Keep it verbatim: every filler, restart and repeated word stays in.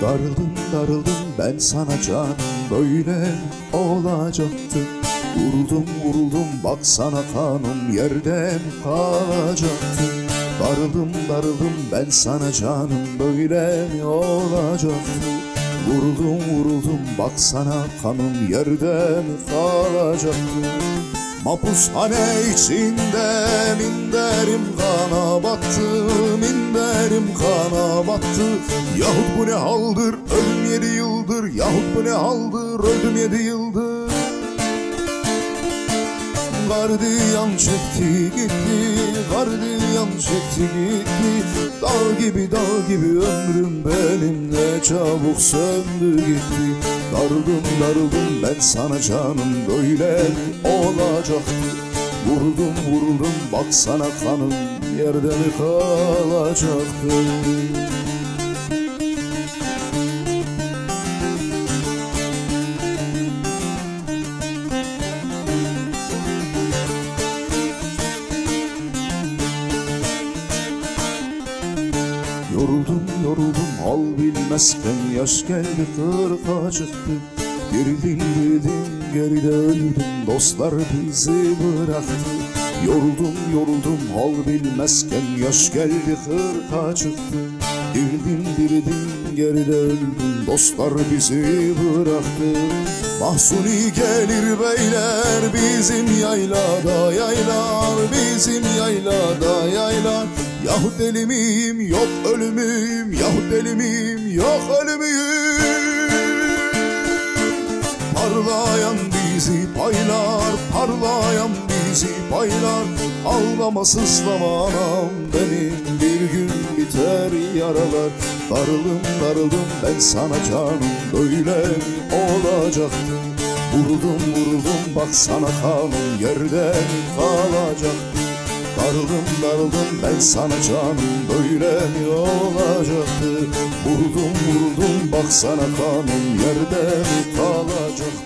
Darıldım darıldım ben sana canım, böyle olacaktı. Vuruldum vuruldum baksana kanım, yerden kalacaktı. Darıldım darıldım ben sana canım, böyle mi olacaktı? Vuruldum vuruldum baksana kanım, yerden kalacaktı. Mapushane içinde minderim kana battı, minderim kana battı. Yahut bu ne haldır, öldüm yedi yıldır, yahut bu ne haldır, öldüm yedi yıldır. Gardiyan çekti gitti, gardiyan çekti gitti. Dağ gibi dağ gibi ömrüm benim ne çabuk söndü gitti. Darıldım darıldım ben sana canım, böyle mi olacaktı? Vuruldum vuruldum baksana kanım, yerde mi kalacaktı? Yoruldum yoruldum hal bilmezken, yaş geldi kırka çıktı. Girdin girdin geride öldüm, dostlar bizi bıraktı. Yoruldum yoruldum hal bilmezken, yaş geldi kırka çıktı. Girdin girdin geride öldüm, dostlar bizi bıraktı. Mahsuni gelir beyler bizim yaylada yaylar, bizim yaylada yaylar. Yahut deli miyim yok ölümüyüm, yahut deli miyim yok ölümüyüm. Parlayan bizi paylar, parlayan bizi paylar. Ağlama sızlama anam benim, bir gün biter yaralar. Darıldım darıldım ben sana canım, böyle olacaktı. Vuruldum vuruldum baksana kanım, yerden kalacaktı. Darıldım darıldım ben sana canım, böyle mi olacaktı? Vuruldum vuruldum baksana kanım, yerde mi kalacaktı?